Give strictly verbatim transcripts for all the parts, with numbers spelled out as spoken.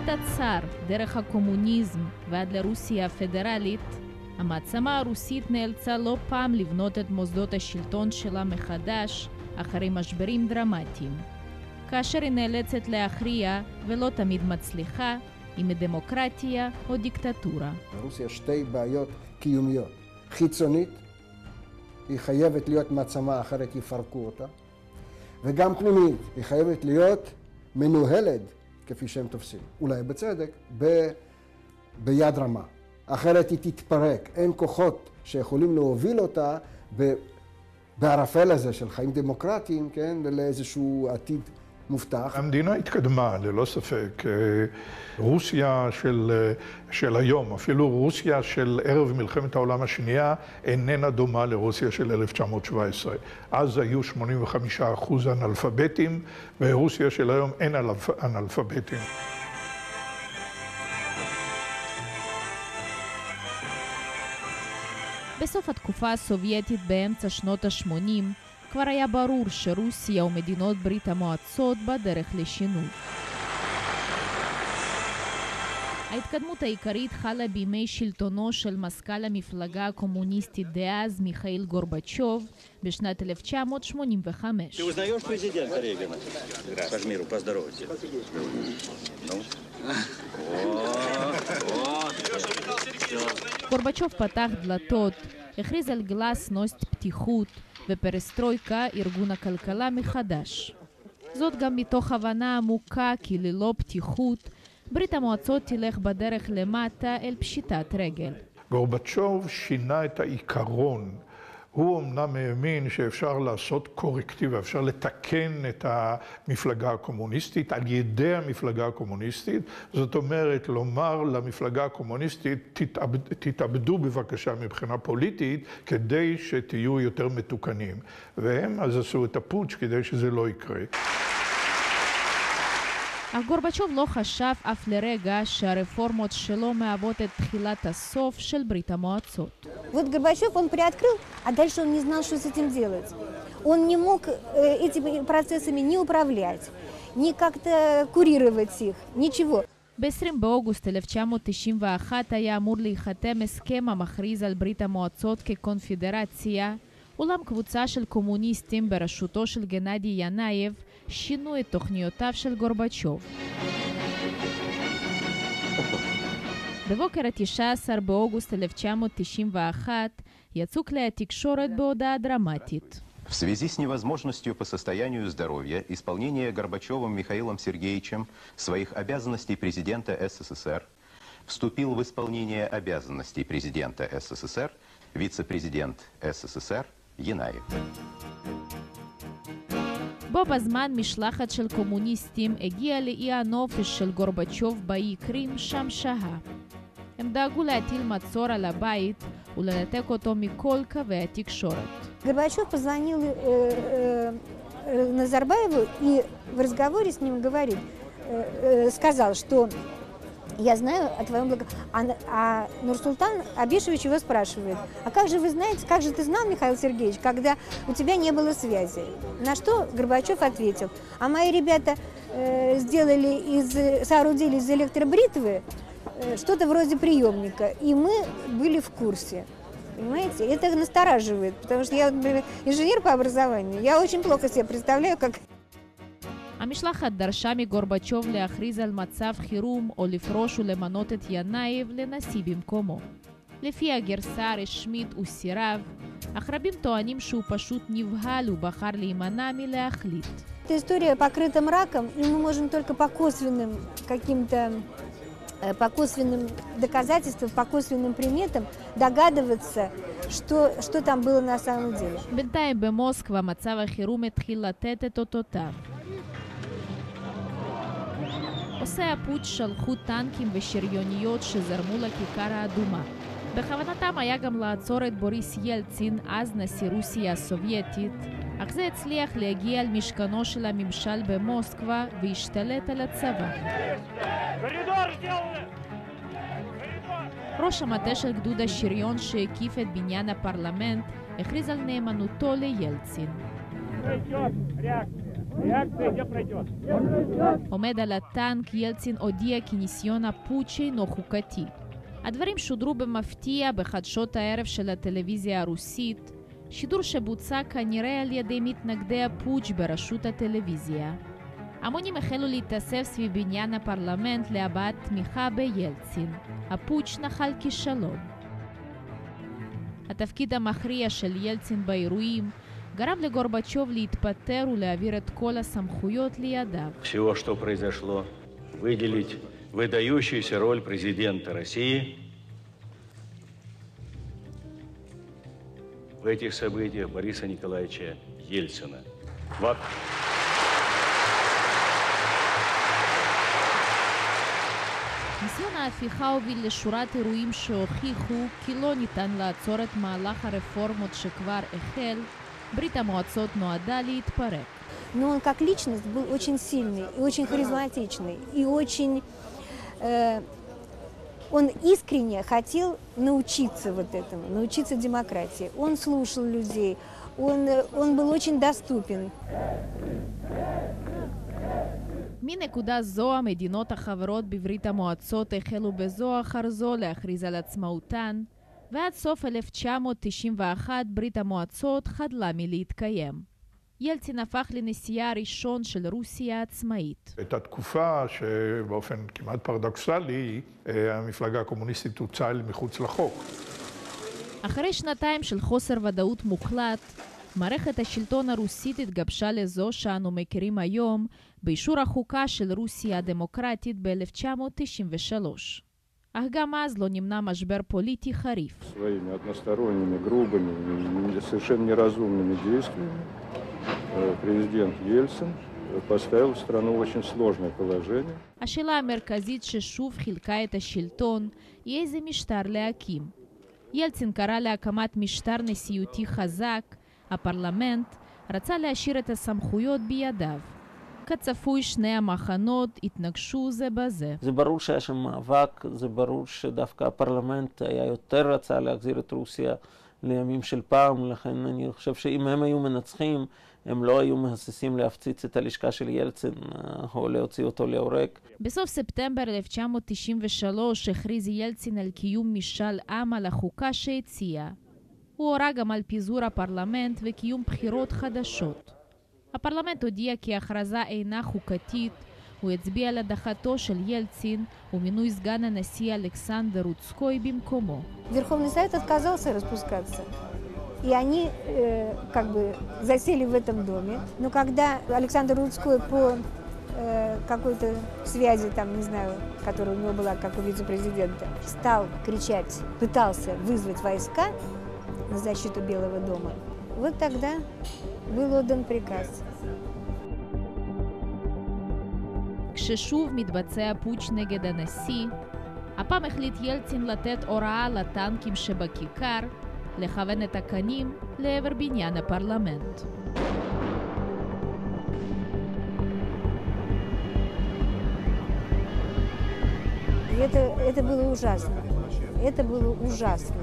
ממעמד הצאר, דרך הקומוניזם ועד לרוסיה הפדרלית, המעצמה הרוסית נאלצה לא פעם לבנות את מוסדות השלטון שלה מחדש אחרי משברים דרמטיים. כאשר היא נאלצת להכריע ולא תמיד מצליחה, אם דמוקרטיה או דיקטטורה. ברוסיה שתי בעיות קיומיות. חיצונית, היא חייבת להיות מעצמה, אחרת יפרקו אותה. וגם פנימית, היא חייבת להיות מנוהלת כפי שהם תופסים. אולי בצדק, ב... ביד רמה. אחרת היא תתפרק. אין כוחות שיכולים להוביל אותה ב... בערפל הזה של חיים דמוקרטיים, כן? לאיזשהו עתיד מובטח. המדינה התקדמה, ללא ספק. רוסיה של, של היום, אפילו רוסיה של ערב מלחמת העולם השנייה, איננה דומה לרוסיה של אלף תשע מאות שבע עשרה. אז היו שמונים וחמישה אחוז אנאלפביתים, ברוסיה של היום אין אנאלפביתים. בסוף התקופה הסובייטית באמצע שנות ה-שמונים, כבר היה ברור שרוסיה ומדינות ברית המועצות בדרך לשינוי. ההתקדמות העיקרית חלה בימי שלטונו של מזכ"ל המפלגה הקומוניסטית דאז מיכאיל גורבצ'וב בשנת אלף תשע מאות שמונים וחמש. גורבצ'וב פתח דלתות, הכריז על גלסנוסט פתיחות ופרסטרויקה ארגון הכלכלה מחדש. זאת גם מתוך הבנה עמוקה כי ללא פתיחות ברית המועצות תלך בדרך למטה אל פשיטת רגל. גורבצ'וב שינה את העיקרון. הוא אמנם האמין שאפשר לעשות קורקטיב, אפשר לתקן את המפלגה הקומוניסטית על ידי המפלגה הקומוניסטית. זאת אומרת, לומר למפלגה הקומוניסטית, תתאבד, תתאבדו בבקשה מבחינה פוליטית, כדי שתהיו יותר מתוקנים. והם אז עשו את הפוטש כדי שזה לא יקרה. אך גורבצ'וב לא חשב אף לרגע שהרפורמות שלו מהוות את תחילת הסוף של ברית המועצות. Вот Горбачев, он приоткрыл, а дальше он не знал, что с этим делать. Он не мог этими процессами не управлять, не как-то курировать их, ничего. ב-עשרים באוגוסט אלף תשע מאות תשעים ואחת היה אמור להיחתם הסכם המכריז על ברית המועצות כקונפדרציה, אולם קבוצה של קומוניסטים בראשותו של גנדי ינאייב שינו את תוכניותיו של גורבצ'וב. בבוקר ה-תשעה עשר באוגוסט אלף תשע מאות תשעים ואחת יצאו כלי התקשורת בהודעה דרמטית. В связи с невозможностью по состоянию здоровья исполнения Горбачевым Михаилом Сергеевичем своих обязанностей президента СССР вступил в исполнение обязанностей президента СССР вице-президент СССР Янаев. בו בזמן משלחת של קומוניסטים הגיעה לאי הנופש של גורבצ'וב באי קרים, שם שהה. הם דאגו להטיל מצור על הבית ולנתק אותו מכל קווי התקשורת. Горбачев позвонил э, э, Назарбаеву и в разговоре с ним говорит, э, э, сказал, что я знаю о твоем благополучии. А, а Нурсултан Абишевич его спрашивает, а как же вы знаете, как же ты знал, Михаил Сергеевич, когда у тебя не было связи? На что Горбачев ответил, а мои ребята э, сделали из, соорудили из электробритвы э, что-то вроде приемника, и мы были в курсе. Понимаете? Это настораживает, потому что я инженер по образованию, я очень плохо себе представляю, как... המשלחת דרשה מגורבצ'וב להכריז על מצב חירום או לפרוש ולמנות את ינאייב לנשיא במקומו. לפי הגרסה הרשמית הוא סירב, אך רבים טוענים שהוא פשוט נבהל ובחר להימנע מלהחליט. Эта история покрыта мраком, и мы можем только по косвенным каким-то по косвенным доказательствам, по косвенным приметам догадываться, что, что там было на самом деле. בינתיים במוסקבה מצב החירום התחיל לתת את אותותיו. עושי הפוטש שלחו טנקים ושריוניות שזרמו לכיכר האדומה. בכוונתם היה גם לעצור את בוריס ילצין, אז נשיא רוסיה הסובייטית, אך זה הצליח להגיע על משכנו של הממשל במוסקבה והשתלט על הצבא. ראש המטה של גדוד השריון שהקיף את בניין הפרלמנט הכריז על נאמנותו לילצין. עומד על הטנק, ילצין הודיע כי ניסיון הפוטש אינו חוקתי. הדברים שודרו במפתיע בחדשות הערב של הטלוויזיה הרוסית, שידור שבוצע כנראה על ידי מתנגדי הפוטש בראשות הטלוויזיה. המונים החלו להתאסף סביב בניין הפרלמנט להבעת תמיכה בילצין. הפוטש נחל כישלון. התפקיד המכריע של ילצין באירועים גרם לגורבצ'וב להתפטר ולהעביר את כל הסמכויות לידיו. Всего, что произошло, выделить выдающуюся роль президента России в этих событиях Бориса Николаевича Ельцина. Вот. ניסיון ההפיכה הוביל לשורת אירועים שהוכיחו כי לא ניתן לעצור את מהלך הרפורמות שכבר החל. ברית המועצות נועדה להתפרק. Но он как личность был очень сильный и очень харизматичный, и очень... Э, он искренне хотел научиться вот этому, научиться демократии. Он слушал людей, он, он был очень доступен. מנקודה זו המדינות החברות בברית המועצות החלו בזו אחר זו להכריז על עצמאותן, ועד סוף אלף תשע מאות תשעים ואחת ברית המועצות חדלה מלהתקיים. ילצין הפך לנשיאה הראשון של רוסיה העצמאית. הייתה תקופה שבאופן כמעט פרדוקסלי המפלגה הקומוניסטית הוצאה אל מחוץ לחוק. אחרי שנתיים של חוסר ודאות מוחלט, מערכת השלטון הרוסית התגבשה לזו שאנו מכירים היום באישור החוקה של רוסיה הדמוקרטית ב-אלף תשע מאות תשעים ושלוש. אך גם אז לא נמנע משבר פוליטי חריף. Своими односторонними, грубыми, совершенно неразумными действиями президент Ельцин поставил страну в очень сложное положение. השאלה המרכזית ששוב חילקה את השלטון היא איזה משטר להקים. ילצין קרא להקמת משטר נשיאותי חזק. הפרלמנט רצה להשאיר את הסמכויות בידיו. כצפוי שני המחנות התנגשו זה בזה. זה ברור שהיה שם מאבק, זה ברור שדווקא הפרלמנט היה יותר רצה להחזיר את רוסיה לימים של פעם, לכן אני חושב שאם הם היו מנצחים, הם לא היו מהססים להפציץ את הלשכה של ילצין או להוציא אותו להורג. בסוף ספטמבר אלף תשע מאות תשעים ושלוש הכריז ילצין על קיום משאל עם על החוקה שהציע. הוא הורה גם על פיזור הפרלמנט וקיום בחירות חדשות. הפרלמנט הודיע כי ההכרזה אינה חוקתית, הוא הצביע על הדחתו של ילצין ומינוי סגן הנשיא אלכסנדר רודסקוי במקומו. Верховный Совет отказался распускаться. И они э, как бы засели в этом доме. Но когда Александр Рудской по э, какой-то связи, там, не знаю, которая у него была, как у вице-президента, стал кричать, пытался вызвать войска на защиту Белого дома, вот тогда был отдан приказ. כששוב מתבצע פוטש נגד הנשיא, הפעם החליט ילצין לתת הוראה לטנקים שבכיכר לכוון את הקנים לעבר בניין הפרלמנט. Это, это было ужасно. Это было ужасно.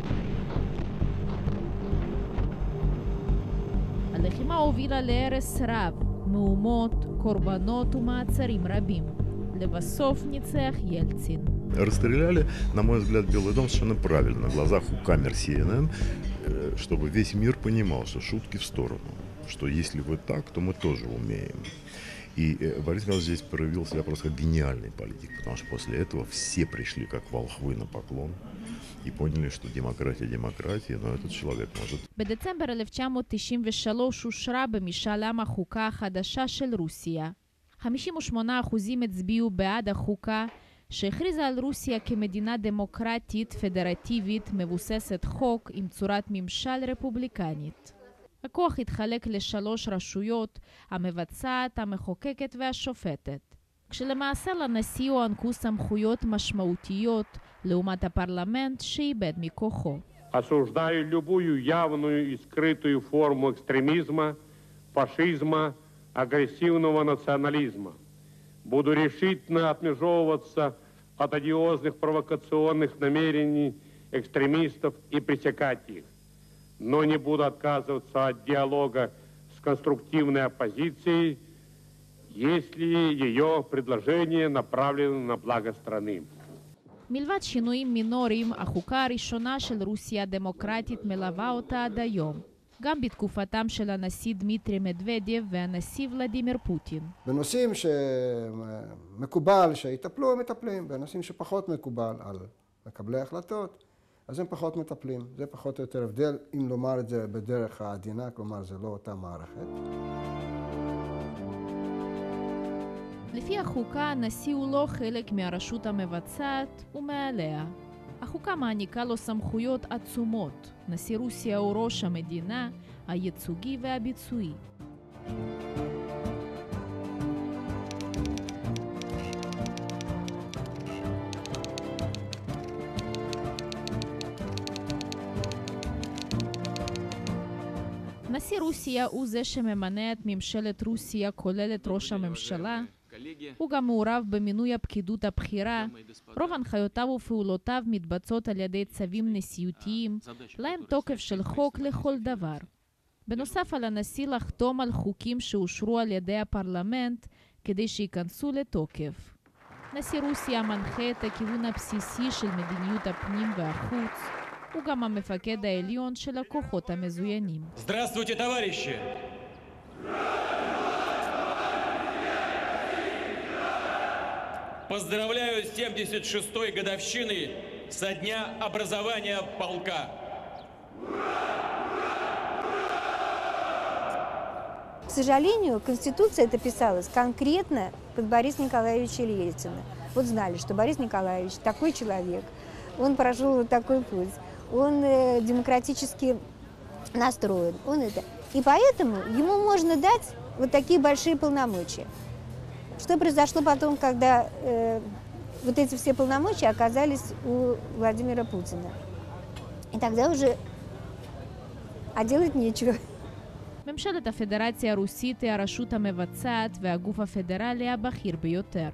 הלחימה הובילה להרס רב, מהומות, קורבנות ומעצרים רבים. לבסוף ניצח ילצין. Расстреляли, на мой взгляд, Белый дом совершенно правильно, на глазах у камер си эн эн, чтобы весь мир понимал, что шутки в сторону, что если вы так, то мы тоже умеем. И Борис Михайлович здесь проявил себя просто как гениальный политик, потому что после этого все пришли как волхвы на поклон и поняли, что демократия демократия, но этот человек может... בדצמבר אלף תשע מאות תשעים ושלוש אושרה במשאל עם החוקה החדשה של רוסיה. חמישים ושמונה אחוז הצביעו בעד החוקה, שהכריזה על רוסיה כמדינה דמוקרטית פדרטיבית מבוססת חוק עם צורת ממשל רפובליקנית. הכוח התחלק לשלוש רשויות, המבצעת, המחוקקת והשופטת. כשלמעשה לנשיא הוענקו סמכויות משמעותיות לעומת הפרלמנט שאיבד מכוחו. Осуждаю любую явную и скрытую форму экстремизма, фашизма, агрессивного национализма. Буду решительно отмежевываться от одиозных провокационных намерений экстремистов и пресекать их. Но не буду отказываться от диалога с конструктивной оппозицией, если ее предложение направлено на благо страны. מלבד שינויים מינוריים, החוקה הראשונה של רוסיה הדמוקרטית מלווה אותה עד היום, גם בתקופתם של הנשיא דמיטרי מדוודייב והנשיא ולדימיר פוטין. בנושאים שמקובל שיטפלו, הם מטפלים. בנושאים שפחות מקובל על מקבלי החלטות, אז הם פחות מטפלים. זה פחות או יותר הבדל, אם לומר את זה בדרך העדינה, כלומר זה לא אותה מערכת. לפי החוקה, הנשיא הוא לא חלק מהרשות המבצעת ומעליה. החוקה מעניקה לו סמכויות עצומות. נשיא רוסיה הוא ראש המדינה, הייצוגי והביצועי. נשיא רוסיה הוא זה שממנה את ממשלת רוסיה, כולל את ראש הממשלה. הוא גם מעורב במינוי הפקידות הבכירה. רוב הנחיותיו ופעולותיו מתבצעות על ידי צווים נשיאותיים, להם תוקף של חוק לכל דבר. בנוסף על הנשיא לחתום על חוקים שאושרו על ידי הפרלמנט כדי שייכנסו לתוקף. נשיא רוסיה מנחה את הכיוון הבסיסי של מדיניות הפנים והחוץ. הוא גם המפקד העליון של הכוחות המזוינים. Здравствуйте, товарищи! Поздравляю с семьдесят шестой годовщиной со дня образования полка. К сожалению, Конституция это писалась конкретно под Бориса Николаевича Ельцина. Вот знали, что Борис Николаевич такой человек, он прошел вот такой путь, он э, демократически настроен, он это. И поэтому ему можно дать вот такие большие полномочия. Что произошло потом, когда э, вот эти все полномочия оказались у Владимира Путина? И тогда уже, а делать нечего. ממשלת הפדרציה הרוסית היא הרשות המבצעת והגוף הפדרלי הבכיר ביותר.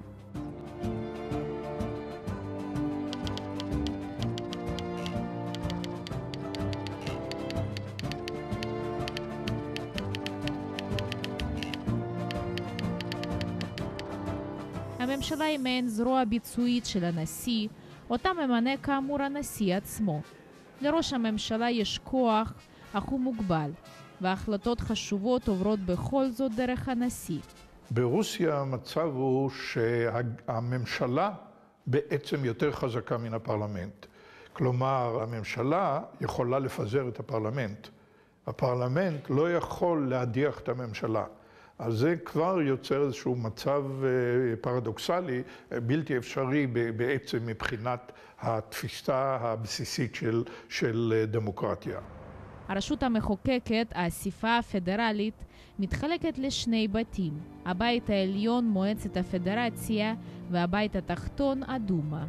הממשלה היא מעין זרוע ביצועית של הנשיא, אותה ממנה כאמור הנשיא עצמו. לראש הממשלה יש כוח, אך הוא מוגבל, וההחלטות חשובות עוברות בכל זאת דרך הנשיא. ברוסיה המצב הוא שהממשלה בעצם יותר חזקה מן הפרלמנט. כלומר, הממשלה יכולה לפזר את הפרלמנט. הפרלמנט לא יכול להדיח את הממשלה. אז זה כבר יוצר איזשהו מצב פרדוקסלי, בלתי אפשרי בעצם מבחינת התפיסה הבסיסית של, של דמוקרטיה. הרשות המחוקקת, האספה הפדרלית, מתחלקת לשני בתים. הבית העליון, מועצת הפדרציה, והבית התחתון, הדומה.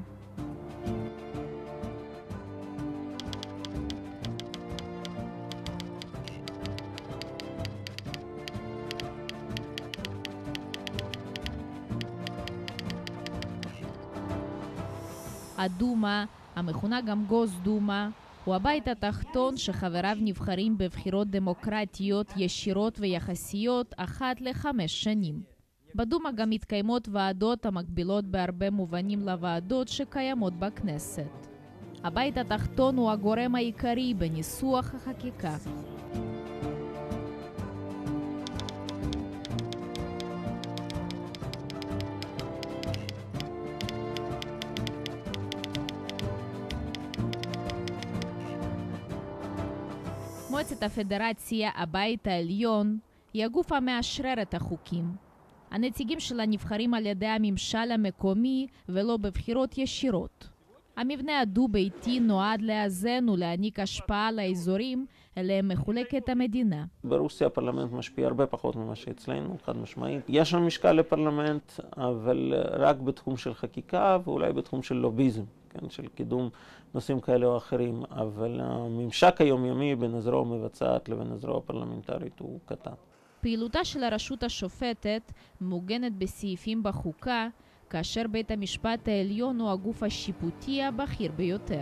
הדומה, המכונה גם גוסדומה, הוא הבית התחתון שחבריו נבחרים בבחירות דמוקרטיות ישירות ויחסיות אחת לחמש שנים. בדומה גם מתקיימות ועדות המקבילות בהרבה מובנים לוועדות שקיימות בכנסת. הבית התחתון הוא הגורם העיקרי בניסוח החקיקה. מועצת הפדרציה, הבית העליון, היא הגוף המאשרר את החוקים. הנציגים שלה נבחרים על ידי הממשל המקומי ולא בבחירות ישירות. המבנה הדו-ביתי נועד לאזן ולהעניק השפעה לאזורים אליהם מחולקת המדינה. ברוסיה הפרלמנט משפיע הרבה פחות ממה שאצלנו, חד משמעית. יש שם משקל לפרלמנט, אבל רק בתחום של חקיקה ואולי בתחום של לוביזם, כן, של קידום נושאים כאלה או אחרים, אבל הממשק היומיומי בין הזרוע המבצעת לבין הזרוע הפרלמנטרית הוא קטן. פעילותה של הרשות השופטת מעוגנת בסעיפים בחוקה, כאשר בית המשפט העליון הוא הגוף השיפוטי הבכיר ביותר.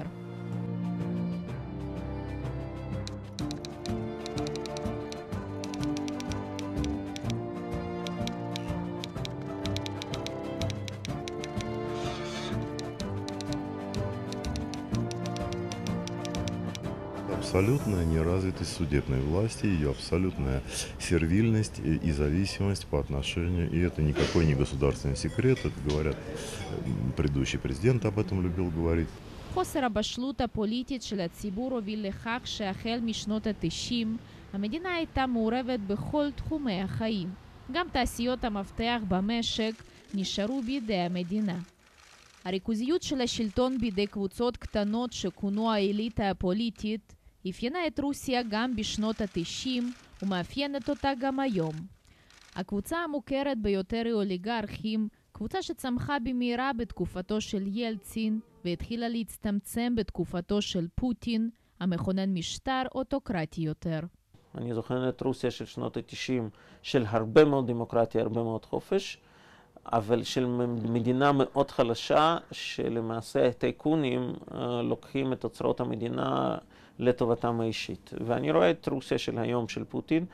абсолютная неразвитость судебной власти, ее абсолютная сервильность и зависимость по отношению, и это никакой не государственный секрет, это говорят, предыдущий президент об этом любил говорить. חוסר הבשלות הפוליטית של הציבור הוביל לכך שהחל משנות ה-תשעים המדינה הייתה מעורבת בכל תחומי החיים. גם תעשיות המפתח במשק נשארו בידי המדינה. הריכוזיות של השלטון בידי קבוצות קטנות שכונו האליטה הפוליטית אפיינה את רוסיה גם בשנות ה-תשעים ומאפיינת אותה גם היום. הקבוצה המוכרת ביותר היא אוליגרכים, קבוצה שצמחה במהרה בתקופתו של ילצין והתחילה להצטמצם בתקופתו של פוטין, המכונן משטר אוטוקרטי יותר. אני זוכר את רוסיה של שנות ה-תשעים, של הרבה מאוד דמוקרטיה, הרבה מאוד חופש, אבל של מדינה מאוד חלשה, שלמעשה הטייקונים לוקחים את אוצרות המדינה לטובתם האישית. ואני רואה את רוסיה של היום, של פוטין,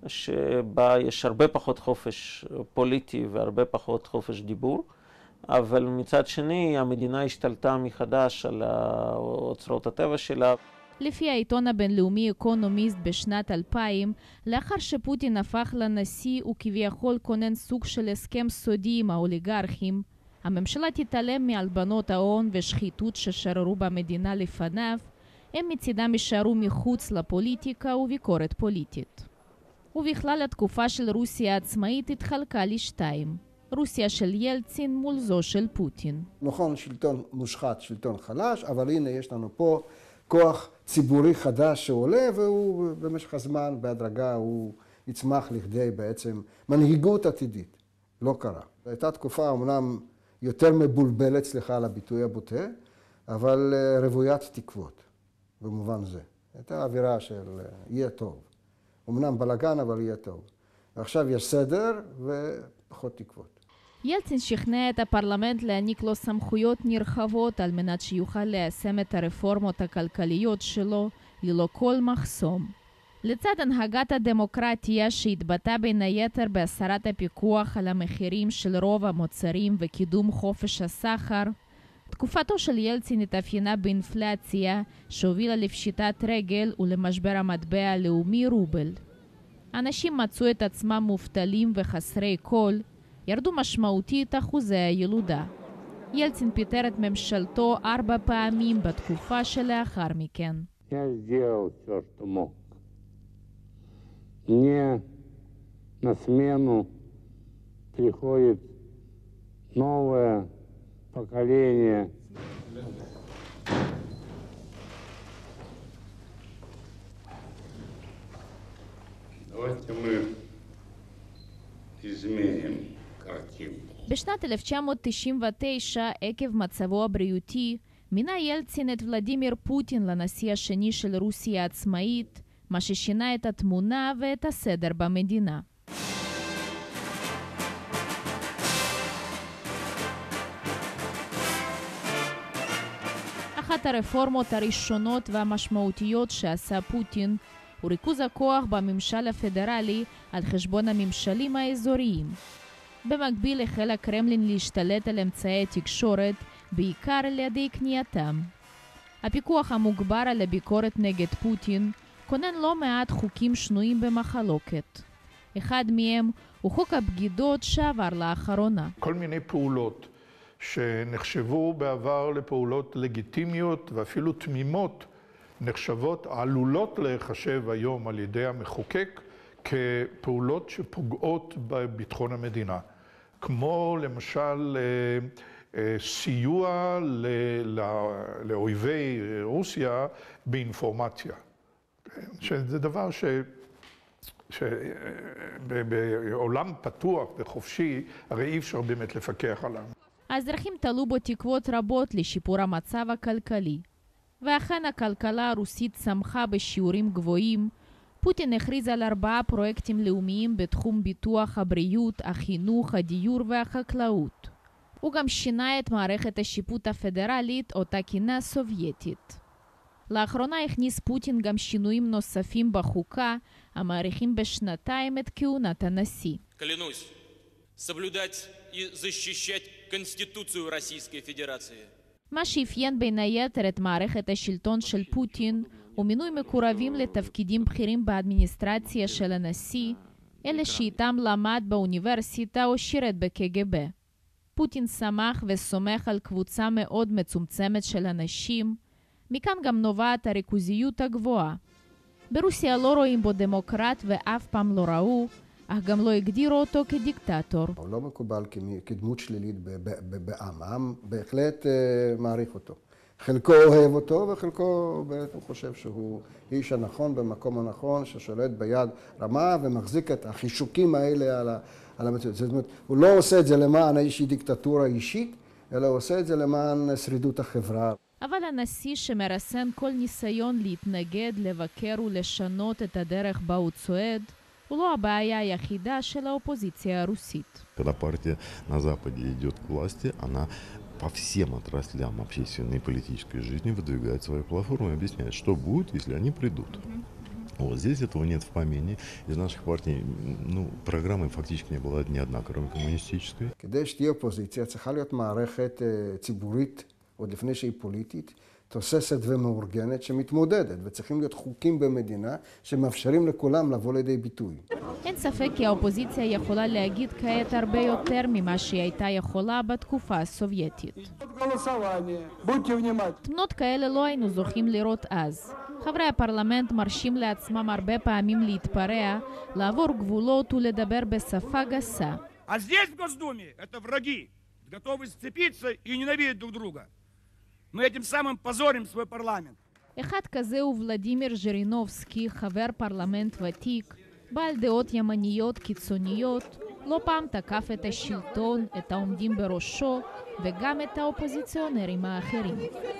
שבה יש הרבה פחות חופש פוליטי והרבה פחות חופש דיבור, אבל מצד שני המדינה השתלטה מחדש על אוצרות הטבע שלה. לפי העיתון הבינלאומי אקונומיסט בשנת אלפיים, לאחר שפוטין הפך לנשיא וכביכול כונן סוג של הסכם סודי עם האוליגרכים, הממשלה תתעלם מהלבנות ההון ושחיתות ששררו במדינה לפניו, הם מצידם יישארו מחוץ לפוליטיקה וביקורת פוליטית. ובכלל התקופה של רוסיה העצמאית התחלקה לשתיים. רוסיה של ילצין מול זו של פוטין. נכון, שלטון מושחת, שלטון חלש, אבל הנה יש לנו פה כוח ציבורי חדש שעולה, והוא במשך הזמן, בהדרגה, הוא יצמח לכדי בעצם מנהיגות עתידית. לא קרה. הייתה תקופה אמנם יותר מבולבלת, סליחה על הביטוי הבוטה, אבל רוויית תקוות, במובן זה. הייתה אווירה של יהיה טוב. אמנם בלגן, אבל יהיה טוב. ועכשיו יש סדר ופחות תקוות. ילצין שכנע את הפרלמנט להעניק לו סמכויות נרחבות על מנת שיוכל ליישם את הרפורמות הכלכליות שלו ללא כל מחסום. לצד הנהגת הדמוקרטיה שהתבטא בין היתר בהסרת הפיקוח על המחירים של רוב המוצרים וקידום חופש הסחר, תקופתו של ילצין התאפיינה באינפלציה שהובילה לפשיטת רגל ולמשבר המטבע הלאומי רובל. אנשים מצאו את עצמם מובטלים וחסרי כל, ירדו משמעותית אחוזי הילודה. ילצין פיטר את ממשלתו ארבע פעמים בתקופה שלאחר מכן. Я сделал все, что мог. Мне на смену приходит новое поколение. Давайте мы изменим картину. בשנת אלף תשע מאות תשעים ותשע, עקב מצבו הבריאותי, מינה ילצין את ולדימיר פוטין לנשיא השני של רוסיה העצמאית, מה ששינה את התמונה ואת הסדר במדינה. אחת הרפורמות הראשונות והמשמעותיות שעשה פוטין הוא ריכוז הכוח בממשל הפדרלי על חשבון הממשלים האזוריים. במקביל החל הקרמלין להשתלט על אמצעי התקשורת, בעיקר על ידי קנייתם. הפיקוח המוגבר על הביקורת נגד פוטין כונן לא מעט חוקים שנויים במחלוקת. אחד מהם הוא חוק הבגידות שעבר לאחרונה. כל מיני פעולות שנחשבו בעבר לפעולות לגיטימיות ואפילו תמימות, נחשבות, עלולות להיחשב היום על ידי המחוקק כפעולות שפוגעות בביטחון המדינה. כמו למשל סיוע לאויבי רוסיה באינפורמציה. שזה דבר ש... שבעולם פתוח וחופשי הרי אי אפשר באמת לפקח עליו. האזרחים תלו בו תקוות רבות לשיפור המצב הכלכלי. ואכן הכלכלה הרוסית צמחה בשיעורים גבוהים. פוטין הכריז על ארבעה פרויקטים לאומיים בתחום ביטוח הבריאות, החינוך, הדיור והחקלאות. הוא גם שינה את מערכת השיפוט הפדרלית, אותה כינה סובייטית. לאחרונה הכניס פוטין גם שינויים נוספים בחוקה, המאריכים בשנתיים את כהונת הנשיא. Клянусь соблюдать и защищать Конституцию Российской Федерации. מה שאפיין בין היתר את מערכת השלטון של פוטין הוא מינוי מקורבים לתפקידים בכירים באדמיניסטרציה של הנשיא, אלה שאיתם למד באוניברסיטה או שירת בקג"ב. פוטין שמח וסומך על קבוצה מאוד מצומצמת של אנשים, מכאן גם נובעת הריכוזיות הגבוהה. ברוסיה לא רואים בו דמוקרט ואף פעם לא ראו, אך גם לא הגדירו אותו כדיקטטור. הוא לא מקובל כדמות שלילית בעם, העם בהחלט מעריך אותו. חלקו אוהב אותו וחלקו בעצם חושב שהוא איש הנכון במקום הנכון, ששולט ביד רמה ומחזיק את החישוקים האלה על, על המציאות. זאת אומרת, הוא לא עושה את זה למען איזושהי דיקטטורה אישית, אלא הוא עושה את זה למען שרידות החברה. אבל הנשיא שמרסן כל ניסיון להתנגד, לבקר ולשנות את הדרך בה הוא צועד, הוא לא הבעיה היחידה של האופוזיציה הרוסית. Когда партия на Западе идет к власти, она по всем отраслям общественной и политической жизни выдвигает свою платформу и объясняет, что будет, если они придут. Вот здесь этого нет в помине. Из наших партий, ну, программы фактически не было ни одна, кроме коммунистической. כדי שתהיה אופוזיציה, צריכה להיות מערכת ציבורית, עוד לפני שהיא פוליטית, תוססת ומאורגנת שמתמודדת, וצריכים להיות חוקים במדינה שמאפשרים לכולם לבוא לידי ביטוי. אין ספק כי האופוזיציה יכולה להגיד כעת הרבה יותר ממה שהיא הייתה יכולה בתקופה הסובייטית. תמונות כאלה לא היינו זוכים לראות אז. חברי הפרלמנט מרשים לעצמם הרבה פעמים להתפרע, לעבור גבולות ולדבר בשפה גסה. А здесь в Госдуме это враги, готовы сцепиться и ненавидеть друг друга. Мы этим самым позорим свой парламент. אחד כזה הוא ולדימיר ז'ירינובסקי, חבר פרלמנט ותיק, בעל דעות ימניות קיצוניות, לא פעם תקף את השלטון, את העומדים בראשו, וגם את האופוזיציונרים האחרים.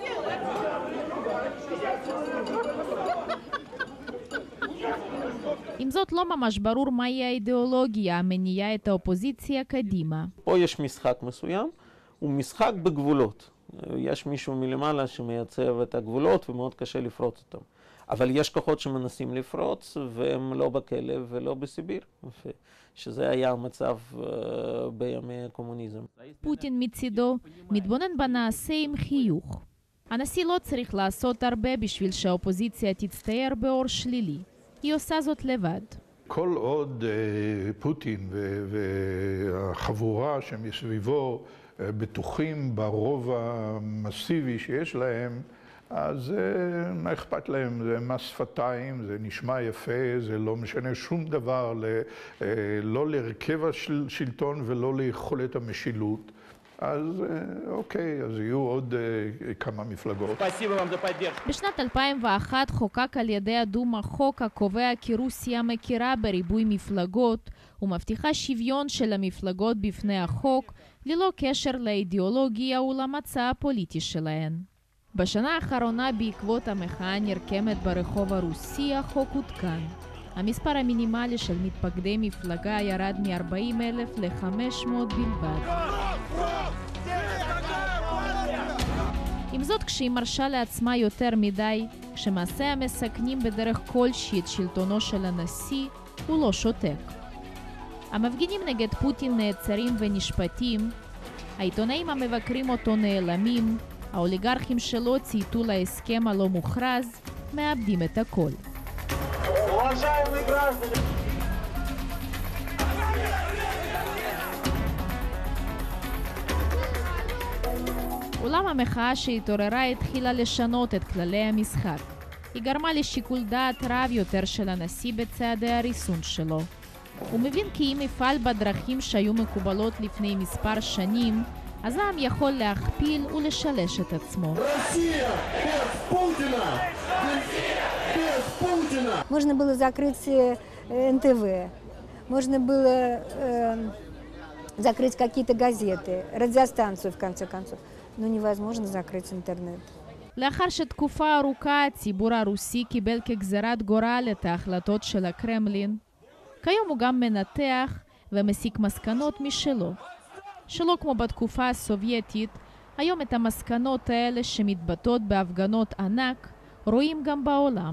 עם זאת לא ממש ברור מהי האידיאולוגיה המניעה את האופוזיציה קדימה. פה יש משחק מסוים, הוא משחק בגבולות. יש מישהו מלמעלה שמייצב את הגבולות ומאוד קשה לפרוץ אותם. אבל יש כוחות שמנסים לפרוץ והם לא בכלא ולא בסיביר, שזה היה המצב בימי הקומוניזם. פוטין מצידו מתבונן בנעשה עם חיוך. הנשיא לא צריך לעשות הרבה בשביל שהאופוזיציה תצטייר באור שלילי. היא עושה זאת לבד. כל עוד פוטין והחבורה שמסביבו בטוחים ברוב המסיבי שיש להם, אז מה אכפת להם? זה מס שפתיים, זה נשמע יפה, זה לא משנה שום דבר, לא להרכב השלטון ולא ליכולת המשילות. אז אוקיי, אז יהיו עוד כמה מפלגות. בשנת אלפיים ואחת חוקק על ידי הדומה חוק הקובע כי רוסיה מכירה בריבוי מפלגות ומבטיחה שוויון של המפלגות בפני החוק ללא קשר לאידיאולוגיה ולמצע הפוליטי שלהן. בשנה האחרונה בעקבות המחאה הנרקמת ברחוב הרוסי החוק עודכן. המספר המינימלי של מתפקדי מפלגה ירד מ-ארבעים אלף ל-חמש מאות בלבד. עם זאת, כשהיא מרשה לעצמה יותר מדי, כשמעשיה מסכנים בדרך כלשהי את שלטונו של הנשיא, הוא לא שותק. המפגינים נגד פוטין נעצרים ונשפטים, העיתונאים המבקרים אותו נעלמים, האוליגרכים שלו צייתו להסכם הלא מוכרז, מאבדים את הכל. אולם המחאה שהתעוררה התחילה לשנות את כללי המשחק. היא גרמה לשיקול דעת רב יותר של הנשיא בצעדי הריסון שלו. הוא מבין כי אם יפעל בדרכים שהיו מקובלות לפני מספר שנים, אז העם יכול להכפיל ולשלש את עצמו. Можно было закрыть эн тэ вэ, можно было э, закрыть какие-то газеты, радиостанцию в конце концов, но невозможно закрыть интернет. לאחר שתקופה ארוכה הציבור הרוסי קיבל כגזרת גורל את ההחלטות של הקרמלין, כיום הוא גם מנתח ומסיק מסקנות משלו. שלא כמו בתקופה הסובייטית, היום את המסקנות האלה שמתבטאות בהפגנות ענק, רואים גם בעולם.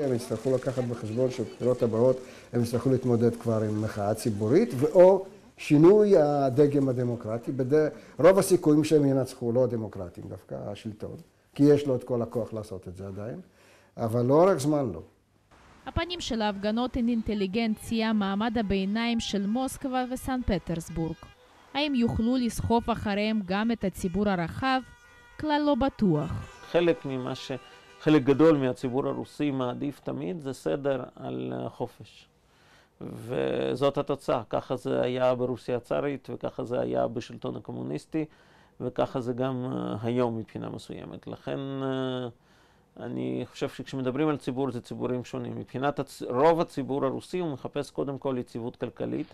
הם יצטרכו לקחת בחשבון שבבחירות הבאות הם יצטרכו להתמודד כבר עם מחאה ציבורית, ואו שינוי הדגם הדמוקרטי. רוב הסיכויים שהם ינצחו, לא הדמוקרטים, דווקא השלטון, כי יש לו את כל הכוח לעשות את זה עדיין, אבל לאורך זמן לא. הפנים של ההפגנות הן אינטליגנציה, מעמד הביניים של מוסקבה וסן פטרסבורג. האם יוכלו לסחוף אחריהם גם את הציבור הרחב? כלל לא בטוח. חלק ממה ש... חלק גדול מהציבור הרוסי מעדיף תמיד זה סדר על חופש. וזאת התוצאה. ככה זה היה ברוסיה הצארית, וככה זה היה בשלטון הקומוניסטי, וככה זה גם היום מבחינה מסוימת. לכן אני חושב שכשמדברים על ציבור זה ציבורים שונים. מבחינת הצ... רוב הציבור הרוסי הוא מחפש קודם כל יציבות כלכלית.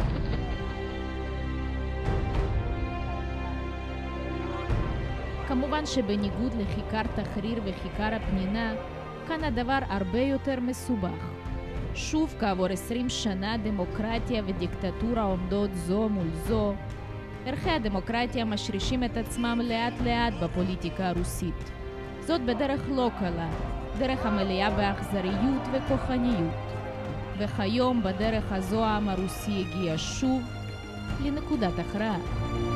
כמובן שבניגוד לכיכר תחריר וכיכר הפנינה, כאן הדבר הרבה יותר מסובך. שוב כעבור עשרים שנה דמוקרטיה ודיקטטורה עומדות זו מול זו. ערכי הדמוקרטיה משרישים את עצמם לאט לאט בפוליטיקה הרוסית. זאת בדרך לא קלה, דרך המלאה באכזריות וכוחניות. וכיום בדרך הזו העם הרוסי הגיע שוב לנקודת הכרעה.